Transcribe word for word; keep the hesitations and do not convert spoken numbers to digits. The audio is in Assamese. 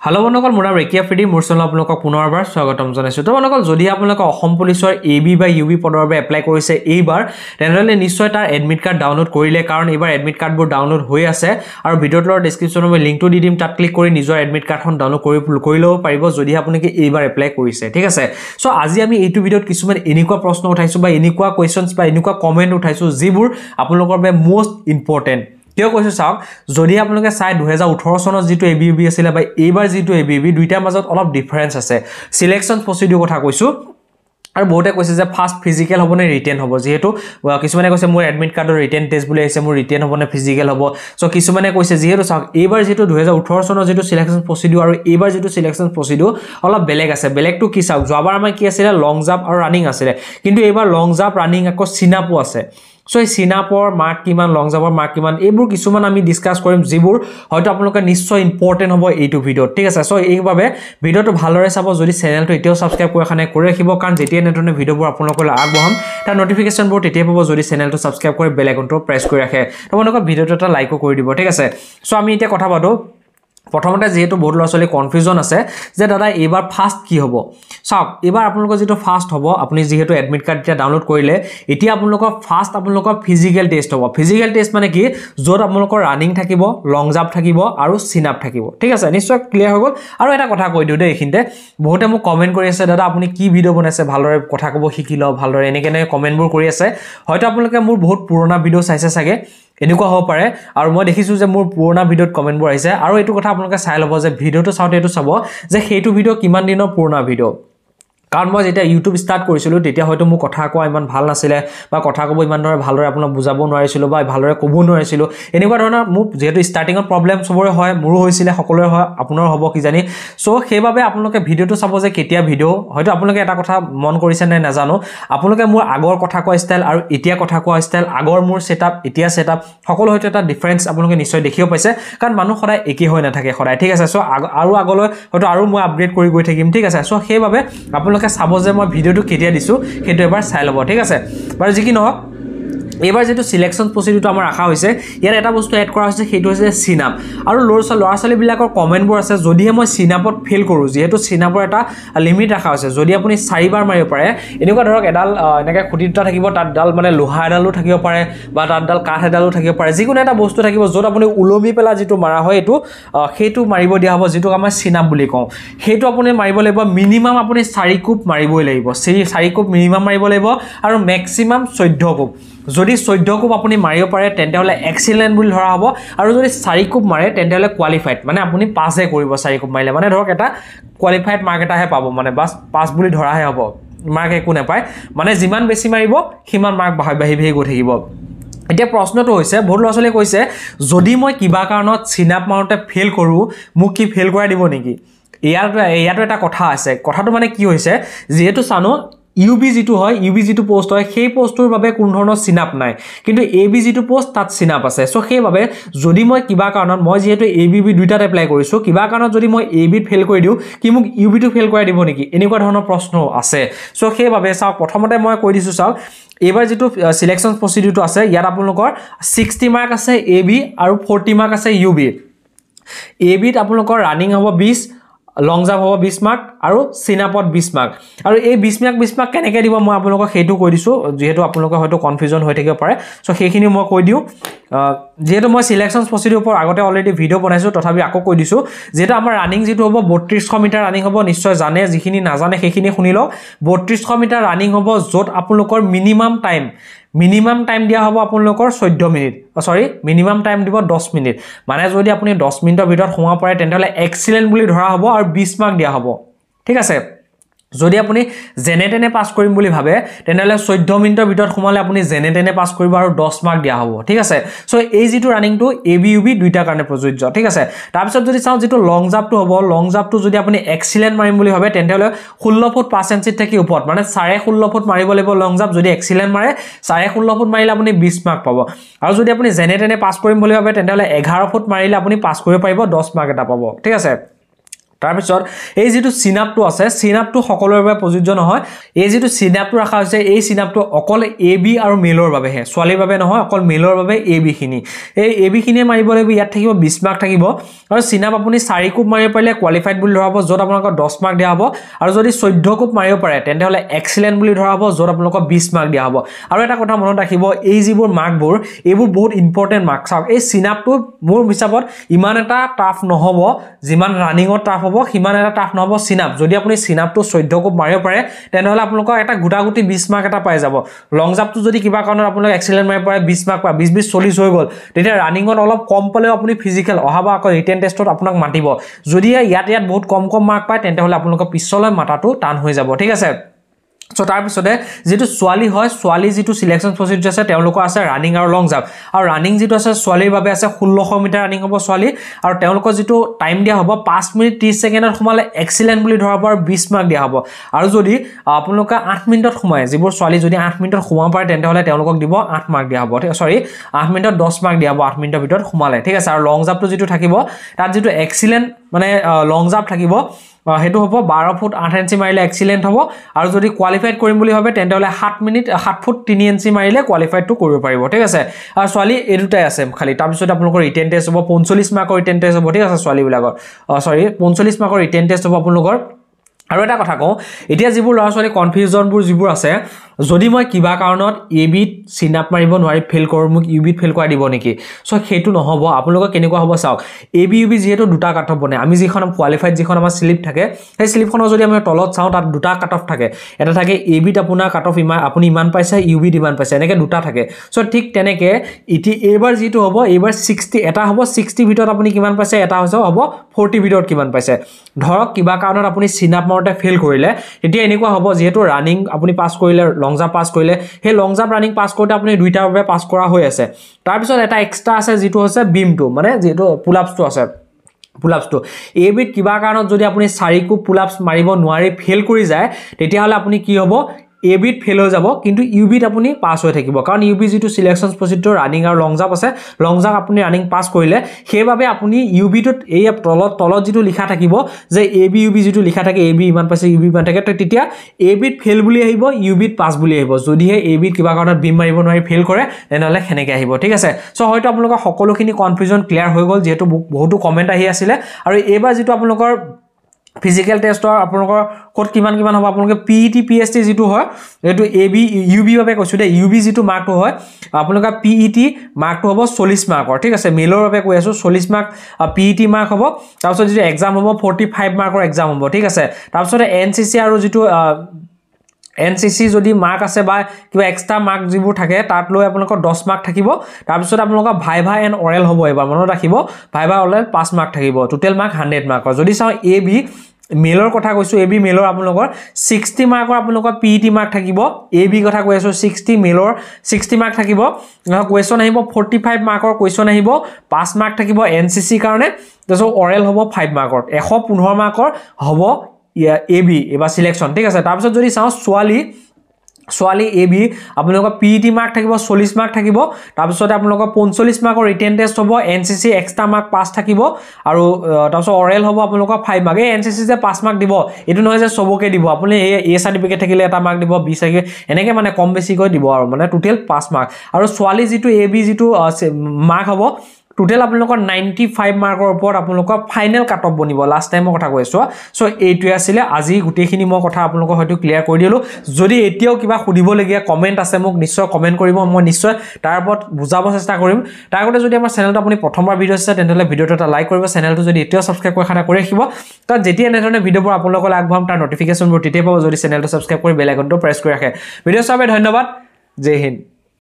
Hello, বন্ধুসকল মোৰ নাম ৰেকি আফ্ৰেডি মোৰ চেনেলত আপোনালোকক পুনৰবাৰ স্বাগতম জনাইছো। তো বন্ধুসকল যদি আপোনালোকে অসম পুলিচৰ এ বি বা ইউ বি পদৰ বাবে এপ্লাই কৰিছে এইবাৰ তেনেহলে নিশ্চয় তাৰ এডমিট কাৰ্ড ডাউনলোড কৰিলে কাৰণ এইবাৰ এডমিট কাৰ্ডবোৰ ডাউনলোড হৈ আছে আৰু ভিডিওৰ ডেসক্ৰিপচনত মই লিংকটো দি দিম তাত ক্লিক কৰি নিজৰ এডমিট কাৰ্ডখন ডাউনলোড কৰি কৰি ল'ব পাৰিব যদি আপোনালোকে এইবাৰ এপ্লাই কৰিছে ঠিক আছে। সো আজি আমি এইটো ভিডিওত কিছুমান এনেকুৱা প্ৰশ্ন উঠাইছো বা এনেকুৱা কোৱেশ্চনছ বা এনেকুৱা কমেন্ট উঠাইছো যিবোৰ আপোনালোকৰ বাবে মোষ্ট ইম্পৰ্টেন্ট কিয় কৈছো চাওক যদি আপোনালোকে চাই দুই হাজাৰ ওঠৰ চনত যেটো এবিবি আছিল বা এইবাৰ যেটো এবিবি দুইটাৰ মাজত অলপ ডিফাৰেন্স আছে সিলেকশন প্ৰসিডিউৰ কথা কৈছো আৰু বহুতে কৈছে যে ফাৰ্স্ট ফিজিক্যাল হ'ব নে ৰিটেন হ'ব যেহেতু কিছুমানে কৈছে মোৰ এডমিট কাৰ্ডৰ ৰিটেন টেষ্ট বুলি আছে মোৰ ৰিটেন হ'ব নে ফিজিক্যাল হ'ব সো কিছুমানে কৈছে যেহেতু চাওক এইবাৰ যেটো দুই হাজাৰ ওঠৰ চনৰ যেটো সিলেকশন প্ৰসিডিউৰ আৰু এইবাৰ যেটো সিলেকশন প্ৰসিডিউৰ অলপ বেলেগ আছে বেলেগটো কি চাওক যোৱাবাৰ আমাৰ কি আছিল লং জাম্প আৰু ৰানিং আছিল কিন্তু এইবাৰ লং জাম্প ৰানিং আকৌ সিনাপো আছে সো এই সিনাপৰ মাৰ্ক কিমান লং জাম্পৰ মাৰ্ক কিমান এইবোৰ কিছুমান আমি ডিসকাস কৰিম যিবোৰ হয়তো আপোনালোকে নিশ্চয় ইম্পৰ্টেন্ট হ'ব এইটো ভিডিও ঠিক আছে সো এইভাবে ভিডিওটো ভালৰে চাব যদি চেনেলটো এতিয়াও সাবস্ক্ৰাইব কৰা খানে কৰি ৰাখিব কাৰণ যেতিয়া নতুন ভিডিওবোৰ আপোনালোকলৈ আগবঢ়াম তাৰ নোটিফিকেশনবোৰ তেতিয়া পাব যদি চেনেলটো সাবস্ক্ৰাইব কৰি বেল আইকনটো প্ৰেছ কৰি ৰাখে আপোনালোকৰ ভিডিওটো এটা লাইকও কৰি দিব ঠিক আছে সো আমি এতিয়া কথা পাতো প্ৰথমতে যেহেতু বহুত লছলি কনফিউজন আছে যে দাদা এবাৰ ফাৰ্স্ট কি হ'ব চাওক এবাৰ আপোনালোকৰ যেটো ফাৰ্স্ট হ'ব আপুনি যেহেতু এডমিট কাৰ্ড এতিয়া ডাউনলোড কৰিলে এতিয়া আপোনালোকৰ ফাৰ্স্ট আপোনালোকৰ ফিজিক্যাল টেষ্ট হ'ব ফিজিক্যাল টেষ্ট মানে কি যত আপোনালোকৰ ৰানিং থাকিব লং জাম্প থাকিব আৰু সিন আপ থাকিব ঠিক আছে নিশ্চয় ক্লিয়াৰ হৈ গ'ল আৰু এটা কথা কৈ দিও দে এখিনতে বহুতে মোক কমেন্ট কৰি আছে দাদা আপুনি কি ভিডিও বনাইছে ভালৰে কথা কব শিকি লও ভালৰে এনেকেনে কমেন্টবোৰ কৰি আছে হয়তো আপোনালোকে মোৰ বহুত পুৰণা ভিডিও চাইছে সাগে এনেকুৱা হ'ব পাৰে আৰু মই দেখিছো যে মোৰ পুৰণা ভিডিওত কমেন্টবোৰ আহিছে আৰু এটো কথা আপোনালোকে চাই লব যে ভিডিওটো চাওতে এটো চাব যে হেতু ভিডিও কিমান দিনৰ পুৰণা ভিডিও কাৰণ মই যেতিয়া ইউটিউব স্টাৰ্ট কৰিছিলো তেতিয়া হয়তো মোৰ কথা কোৱা ইমান ভাল নাছিলে বা কথা কব ইমান ধৰে ভালৰে আপোনাক বুজাব নোৱাৰিছিলো বা ভালৰে কব নোৱাৰিছিলো এনেকুৱা ধৰণৰ মোক যেহেতু ষ্টাৰ্টিংত প্ৰবলেম সবৰে হয় মোৰো হৈছিলে সকলোৰে হয় আপোনাৰ হ'ব কি জানি সো সেইভাবে আপোনালোকে ভিডিওটো চাব যে কেতিয়া ভিডিও হয়তো আপোনালোকে এটা কথা মন কৰিছে নে নাজানো আপোনালোকে মোৰ আগৰ কথা কোৱা ষ্টাইল আৰু এতিয়া কথা কোৱা ষ্টাইল আগৰ মোৰ সেটআপ এতিয়া সেটআপ সকলো হয়তো এটা ডিফাৰেন্স আপোনালোকে নিশ্চয় দেখিও পাইছে কাৰণ মানুহ সদায় একে হৈ নাথাকে সদায় ঠিক আছে সো আৰু আগলৈ হয়তো আৰু মই আপডেট কৰি গৈ থাকিম ঠিক আছে সো সেইভাবে আপোনালোকে চাব যে মই ভিডিওটো কেতিয়া দিছো হেতু এবাৰ চাই লব ঠিক আছে বাৰু যি কি নহক এবাৰ যেটো সিলেকশন প্ৰসিডিউৰটো আমাৰ ৰাখা হৈছে ইয়াৰ এটা বস্তু এড কৰা হৈছে হেতু হৈছে সিনাপ আৰু লৰছা লৰাছালি বিলাকৰ কমেন্টবোৰ আছে যদিহে মই সিনাপত ফেল কৰো যেহেতু সিনাপৰ এটা লিমিট ৰাখা হৈছে যদি আপুনি চাৰিবাৰ মাৰিব পাৰে এনেকুৱা ধৰক এডাল এনেকৈ খুঁটি দুটা থাকিব তাত ডাল মানে লোহা এডালো থাকিব পাৰে বা তাত ডাল কাঠ এডালো থাকিব পাৰে যিকোনো এটা বস্তু থাকিব যত আপুনি উলমি পেলা যেটো মাৰা হয় এটো হেতু মাৰিব দিয়া হ'ব যেটো আমাৰ সিনাপ বুলি কওঁ হেতু আপুনি মাৰিব লাগিব মিনিমাম আপুনি চাৰি কোপ মাৰিবই লাগিব চাৰি কোপ মিনিমাম মাৰিব লাগিব আৰু ম্যাক্সিমাম চৈধ্য কোপ যদি চৈধ্য কোপ আপুনি মাৰিব পাৰে তেন্তে হলে এক্সিলেন্ট বুলি ধৰা হ'ব আৰু যদি চাৰি কোপ মাৰে তেন্তে হলে কোৱালিফাইড মানে আপুনি পাসে কৰিব চাৰি কোপ মাৰিলে মানে ধৰক এটা কোৱালিফাইড মাৰ্ক এটাহে পাব মানে বাস পাস বুলি ধৰাহে হ'ব মাৰ্ক একো নাপায় মানে যিমান বেছি মাৰিব সিমান মাৰ্ক বাঢ়ি বাঢ়ি গৈ থাকিব এতিয়া প্ৰশ্নটো হৈছে বহুত লছলে কৈছে যদি মই কিবা কাৰণত সিনাপ মাউন্টে ফেল কৰো মোক কি ফেল কৰা দিব নেকি ইয়াৰ ইয়াটো এটা কথা আছে কথাটো মানে কি হৈছে যেহেতু সানো ইউবি যেটো হয় ইউবি যেটো পোষ্ট হয় সেই পোষ্টৰ বাবে কোন ধৰণৰ সিনাপ নাই কিন্তু এবি যেটো পোষ্ট তাত সিনাপ আছে সো সেইভাবে যদি মই কিবা কাৰণত মই যেহেতু এবিবি দুইটাত এপ্লাই কৰিছো কিবা কাৰণত যদি মই এবি ফেল কৰি দিও কি মোক ইউবি টো ফেল কৰা দিব নেকি এনেকুৱা ধৰণৰ প্ৰশ্ন আছে সো সেইভাবে চাওক প্ৰথমতে মই কৈ দিছো চাওক এবাৰ যেটো সিলেকশন প্ৰসিডিউৰটো আছে ইয়াত আপোনালোকৰ ষাঠি মাৰ্ক আছে এবি আৰু চল্লিশ মাৰ্ক আছে ইউবি এবিত আপোনালোকৰ ৰানিং হ'ব বিশ লং জাম্প হ'ব বিশ মাৰ্ক আৰু সিনাপত বিশ মাৰ্ক আৰু এই বিশ মাৰ্ক বিশ মাৰ্ক কেনেকৈ দিব মই আপোনালোকক হেতু কৈ দিছো যেহেতু আপোনালোকৰ হয়তো কনফিউজন হৈ থাকিব পাৰে সো সেইখিনি মই কৈ দিও যেহেতু মই সিলেকশন প্ৰসিডিউৰ ওপৰত আগতে অলৰেডি ভিডিও বনাইছো তথাপি আকৌ কৈ দিছো যেহেতু আমাৰ ৰানিং যেটো হ'ব বত্ৰিশ মিটাৰ ৰানিং হ'ব নিশ্চয় জানে যিখিনি নাজানে সেইখিনি শুনি লওক বত্ৰিশ মিটাৰ ৰানিং হ'ব যত আপোনালোকৰ মিনিমাম টাইম মিনিমাম টাইম দিয়া হ'ব আপোনালোকৰ চৈধ্য মিনিট সৰি মিনিমাম টাইম দিব দহ মিনিট মানে যদি আপুনি দহ মিনিটৰ ভিতৰত সোমা পাৰে তেন্তে হলে এক্সিলেন্ট বুলি ধৰা হ'ব আৰু বিশ মাৰ্ক দিয়া হ'ব ঠিক আছে যদি আপুনি জেনেটেনে পাস কৰিম বুলি ভাবে তেনহলে চৈধ্য মিনিটৰ ভিতৰত সোমালে আপুনি জেনেটেনে পাস কৰিব আৰু দহ মাৰ্ক দিয়া হ'ব ঠিক আছে সো এই যেটো ৰানিংটো এবি ইউবি দুইটা কাৰণে প্ৰযোজ্য ঠিক আছে তাৰ পিছত যদি চাও যেটো লং জাম্পটো হ'ব লং জাম্পটো যদি আপুনি এক্সিলেন্ট মাৰিম বুলি ভাবে তেনহলে ষোল্ল ফুট পাঁচ ইঞ্চিত থাকি ওপৰত মানে চাৰে ষোল্ল ফুট মাৰিব লাগিব লং জাম্প যদি এক্সিলেন্ট মাৰে চাৰে ষোল্ল ফুট মাৰিলে আপুনি বিশ মাৰ্ক পাব আৰু যদি আপুনি জেনেটেনে পাস কৰিম বুলি ভাবে তেনহলে এঘাৰ ফুট মাৰিলে আপুনি পাস কৰিব পাৰিব দহ মাৰ্ক এটা পাব ঠিক আছে তাৰপিছত এই যেটো সিনাপটো আছে সিনাপটো সকলোৰ বাবে প্ৰযোজ্য নহয় এই যেটো সিনাপটো ৰাখা হৈছে এই সিনাপটো অকল এবি আৰু মেলৰ বাবে হে ছোৱালীৰ বাবে নহয় অকল মেলৰ বাবে এবি খিনি এই এবি খিনি মাৰিব লাগিব ইয়াত থাকিব বিশ মাৰ্ক থাকিব আৰু সিনাপ আপুনি চাৰি কোপ মাৰিব পাৰিলে কোৱালিফাইড বুলি ধৰা হ'ব যত আপোনাক দহ মাৰ্ক দিয়া হ'ব আৰু যদি চৈধ্য কোপ মাৰিব পাৰে তেন্তে হলে এক্সিলেন্ট বুলি ধৰা হ'ব যত আপোনাক বিশ মাৰ্ক দিয়া হ'ব আৰু এটা কথা মনত ৰাখিব এই যিবোৰ মাৰ্কবোৰ এইবোৰ বহুত ইম্পৰ্টেন্ট মাৰ্ক চাওক এই সিনাপটো মোৰ হিচাপত ইমান এটা টাফ নহব যিমান ৰানিংত টাফ হ'ব সিমান এটা টাফ নহব সিনাপ যদি আপুনি সিনাপটো চৈধ্য কোপ মাৰিব পাৰে তেনে হলে আপোনাক এটা গুটাগুটি বিশ মাৰ্ক এটা পাই যাব লং জাম্পটো যদি কিবা কাৰণত আপোনাক এক্সিলেন্ট মাৰিব পাৰে বিশ মাৰ্ক পা বিশ বিশ চল্লিশ হৈ গল তেতিয়া ৰানিংত অলপ কম পালেও আপুনি ফিজিক্যাল অহাবা আকৌ ৰিটেন টেষ্টত আপোনাক মাতিব যদি ইয়াত ইয়াত বহুত কম কম মাৰ্ক পায় তেন্তে হলে আপোনাক পিছলৈ মাতাটো টান হৈ যাব ঠিক আছে সো তাৰ পিছতে যেটো সোৱালি হয় সোৱালি যেটো সিলেকশন প্ৰসিডিউৰ আছে তেওঁলোকৰ আছে ৰানিং আৰু লং জাম্প আৰু ৰানিং যেটো আছে সোৱালিৰ বাবে আছে ষোল্লশ মিটাৰ ৰানিং হ'ব সোৱালি আৰু তেওঁলোকৰ যেটো টাইম দিয়া হ'ব পাঁচ মিনিট ত্ৰিশ ছেকেণ্ডত সমালে এক্সিলেন্ট বুলি ধৰা হ'ব আৰু বিশ মাৰ্ক দিয়া হ'ব আৰু যদি আপোনালোকে আঠ মিনিটত সমায় যিবোৰ সোৱালি যদি আঠ মিনিটত সমাব পাৰে তেন্তে হলে তেওঁলোকক দিব আঠ মাৰ্ক দিয়া হ'ব সৰি আঠ মিনিটত দহ মাৰ্ক দিয়া হ'ব আঠ মিনিটৰ ভিতৰত সমালে ঠিক আছে আৰু লং জাম্পটো যেটো থাকিব তাত যেটো এক্সিলেন্ট মানে লং জাম্প থাকিব হেতু হ'ব বাৰ ফুট আঠ ইঞ্চি মাৰিলে এক্সিলেন্ট হ'ব আৰু যদি কোৱালিফাইড কৰিম বুলি ভাবে তেন্তে হলে সাত মিনিট সাত ফুট তিনি ইঞ্চি মাৰিলে কোৱালিফাইডটো কৰিব পাৰিব ঠিক আছে আৰু সোৱালি এৰুটাই আছে খালি তাৰ পিছত আপোনালোকৰ ৰিটেন টেষ্ট হ'ব পঞ্চল্লিশ মাৰ্কৰ ৰিটেন টেষ্ট হ'ব ঠিক আছে সোৱালি বিলাকৰ সৰি পঞ্চল্লিশ মাৰ্কৰ ৰিটেন টেষ্ট হ'ব আপোনালোকৰ আৰু এটা কথা কওঁ এতিয়া যিবোৰ লৰা ছোৱালী কনফিউজনবোৰ যিবোৰ আছে যদি মই কিবা কাৰণত এবিত সিনাপ মাৰিব নোৱাৰি ফেল কৰো মোক ইউবিত ফেল কৰা দিব নেকি সো হেতু নহব আপোনালোকৰ কেনেকুৱা হ'ব চাওক এবি ইউবি যেহেতু দুটা কাট অফ বনে আমি যিখন কোৱালিফাইড যিখন আমাৰ স্লিপ থাকে সেই স্লিপখনৰ যদি আমি তলত চাওঁ তাত দুটা কাট অফ থাকে এটা থাকে এবিত আপোনাৰ কাট অফ ইমান আপুনি ইমান পাইছে ইউবিত ইমান পাইছে এনেকে দুটা থাকে সো ঠিক তেনেকে ইটি এবাৰ যেটো হ'ব এবাৰ ষাঠি এটা হ'ব ষাঠি ভিতৰত আপুনি কিমান পাইছে এটা হৈছে হ'ব চল্লিশ ভিতৰত কিমান পাইছে ধৰক কিবা কাৰণত আপুনি সিনাপ মাৰতে ফেল কৰিলে এতিয়া এনেকুৱা হ'ব যেহেতু ৰানিং আপুনি পাস কৰিলে লং জাম্প পাস কৰিলে হে লং জাম্প ৰানিং পাস কৰোতে আপুনি দুইটাৰ বাবে পাস কৰা হৈ আছে তাৰ পিছত এটা এক্সট্ৰা আছে যেটো হৈছে বিমটো মানে যেটো পুল আপছটো আছে পুল আপছটো এবিত কিবা কাৰণত যদি আপুনি চাৰি কোপ পুল আপছ মাৰিব নোৱাৰি ফেল কৰি যায় তেতিয়া হলে আপুনি কি হ'ব এবিত ফেল হৈ যাব কিন্তু ইউবিত আপুনি পাস হৈ থাকিব কাৰণ ইউবি যেটো সিলেকশন প্ৰসিডিউৰ ৰানিং আৰু লং জাম্প আছে লং জাম্প আপুনি ৰানিং পাস কৰিলে সেইভাবে আপুনি ইউবিটোত এই তলত তলত যেটো লিখা থাকিব যে এবি ইউবি যেটো লিখা থাকে এবি ইমান পাইছে ইউবি ইমান থাকে তেতিয়া এবিত ফেল বুলি আহিব ইউবিত পাস বুলি আহিব যদি হে এবিত কিবা কাৰণত বিম মাৰিব নোৱাৰি ফেল কৰে তেনেহলে খেনেকে আহিব ঠিক আছে সো হয়তো আপোনালোকৰ সকলোখিনি কনফিউজন ক্লিয়াৰ হৈ গল যেহেতু বহুতো কমেন্ট আহি আছিল আৰু এবাৰ যেটো আপোনালোকৰ ফিজিক্যাল টেষ্টৰ আপোনালোকৰ কোড কিমান কিমান হ'ব আপোনালোকে পিইটি পিএসটি যেটো হয় এটো এবি ইউবি বাবে কৈছো দে ইউবি যেটো মাৰ্কটো হয় আপোনালোকৰ পিইটি মাৰ্কটো হ'ব চল্লিশ মাৰ্কৰ ঠিক আছে মেলৰ বাবে কৈ আছো চল্লিশ মাৰ্ক পিইটি মাৰ্ক হ'ব তাৰপিছত যেটো এক্সাম হ'ব পঁয়তাল্লিশ মাৰ্কৰ এক্সাম হ'ব ঠিক আছে তাৰপিছত এনসিসি আৰু যেটো এনসিসি যদি মাৰ্ক আছে বা কিবা এক্সট্ৰা মাৰ্ক যিবোৰ থাকে তাত লৈ আপোনালোকৰ দহ মাৰ্ক থাকিব তাৰ পিছত আপোনালোকৰ ভাইভা এণ্ড অৰেল হ'ব এবাৰ মনত ৰাখিব ভাইভা অৰেল পাঁচ মাৰ্ক থাকিব টোটেল মাৰ্ক এশ মাৰ্কৰ যদি চাও এবি মেলৰ কথা কৈছো এবি মেলৰ আপোনালোকৰ ষাঠি মাৰ্কৰ আপোনালোকৰ পিইটি মাৰ্ক থাকিব এবি কথা কৈ আছো ষাঠি মেলৰ ষাঠি মাৰ্ক থাকিব কোৱেশ্চন আহিব পঁয়তাল্লিশ মাৰ্কৰ কোৱেশ্চন আহিব পাঁচ মাৰ্ক থাকিব এনসিসি কাৰণে তাৰপিছত অৰেল হ'ব পাঁচ মাৰ্কৰ এশ পোন্ধৰ মাৰ্কৰ হ'ব এবি এবা সিলেকশন ঠিক আছে তাৰ পিছত যদি চাও সোৱালি সোৱালি এবি আপোনালোকৰ পিইটি মাৰ্ক থাকিব চল্লিশ মাৰ্ক থাকিব তাৰ পিছত আপোনালোকৰ পঞ্চল্লিশ মাৰ্কৰ ৰিটেন টেষ্ট হ'ব এনসিসি এক্সট্ৰা মাৰ্ক পাঁচ থাকিব আৰু তাৰ পিছত অৰেল হ'ব আপোনালোকৰ পাঁচ মাৰ্ক এই এনসিসি যে পাঁচ মাৰ্ক দিব এটো নহয় যে সবকে দিব আপুনি এই এ সাৰ্টিফিকেট থাকিলে এটা মাৰ্ক দিব বি সাৰ্টিফিকেট এনেকে মানে কম বেছি কৈ দিব আৰু মানে টোটেল পাঁচ মাৰ্ক আৰু সোৱালি যেটো এবি যেটো মাৰ্ক হ'ব টোটেল আপোনালোকৰ পঁচানব্বৈ মাৰ্কৰ ওপৰত আপোনালোকৰ ফাইনেল কাট অফ বনিব লাষ্ট টাইমৰ কথা কৈছো সো এইটোই আছিল আজি গুটেখিনি মই কথা আপোনালোকৰ হয়তো ক্লিয়াৰ কৰি দিলো যদি এতিয়াও কিবা খুদিব লগিয়া কমেন্ট আছে মোক নিশ্চয় কমেন্ট কৰিব মই নিশ্চয় তাৰ ওপৰত বুজাব চেষ্টা কৰিম তাৰ আগতে যদি আমাৰ চেনেলটো আপুনি প্ৰথমবাৰ ভিডিও চাই তেন্তে ভিডিওটো এটা লাইক কৰিব চেনেলটো যদি এতিয়াও সাবস্ক্ৰাইব কৰি খানা কৰি ৰাখিব কাৰণ যেতিয়া এনে ধৰণে ভিডিওবোৰ আপোনালোকৰ আগবঢ়াম তাৰ নটিফিকেশনবোৰ তেতিয়া পাব যদি চেনেলটো সাবস্ক্ৰাইব কৰি বেল আইকনটো প্ৰেছ কৰি ৰাখে ভিডিও চাই ধন্যবাদ জয় হিন্দ।